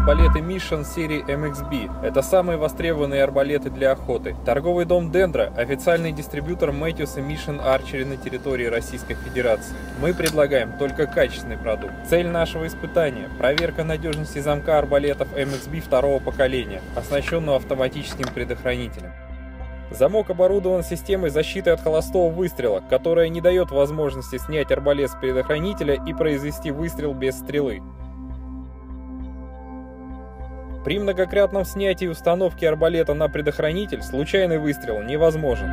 арбалеты Mission серии MXB. Это самые востребованные арбалеты для охоты. Торговый дом Dendro – официальный дистрибьютор Mathews и Mission Archery на территории Российской Федерации. Мы предлагаем только качественный продукт. Цель нашего испытания – проверка надежности замка арбалетов MXB второго поколения, оснащенного автоматическим предохранителем. Замок оборудован системой защиты от холостого выстрела, которая не дает возможности снять арбалет с предохранителя и произвести выстрел без стрелы. При многократном снятии установки арбалета на предохранитель случайный выстрел невозможен.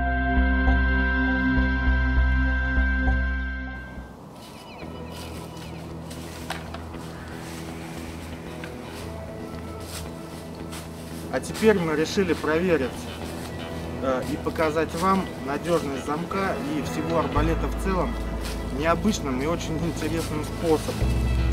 А теперь мы решили проверить и показать вам надежность замка и всего арбалета в целом необычным и очень интересным способом.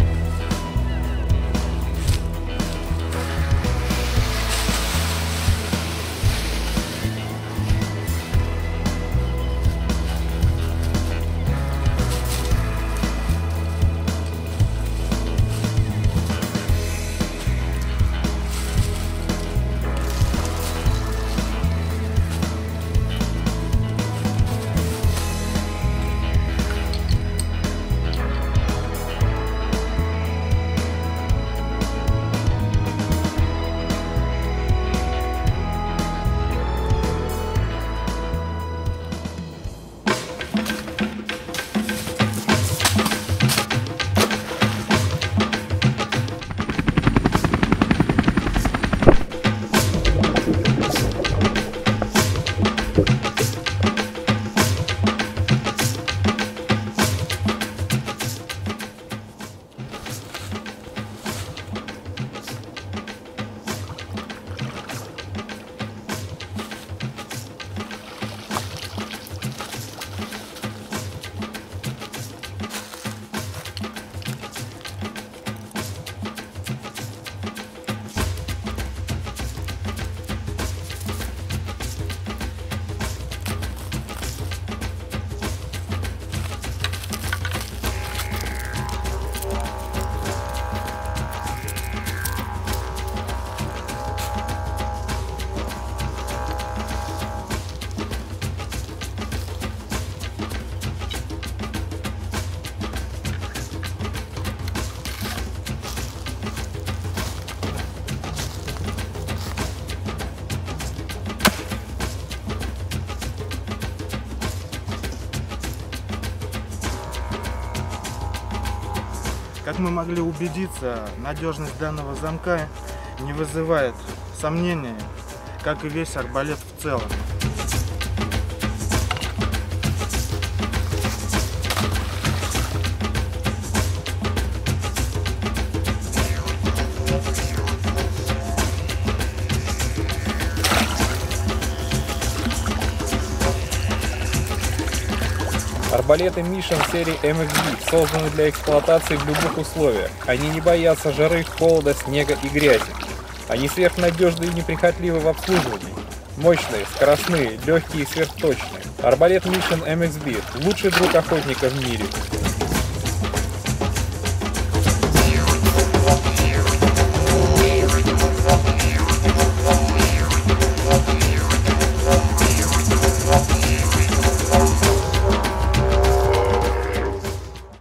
Как мы могли убедиться, надежность данного замка не вызывает сомнений, как и весь арбалет в целом. Арбалеты Mission серии MXB созданы для эксплуатации в любых условиях. Они не боятся жары, холода, снега и грязи. Они сверхнадежны и неприхотливы в обслуживании. Мощные, скоростные, легкие и сверхточные. Арбалет Mission MXB – лучший друг охотника в мире.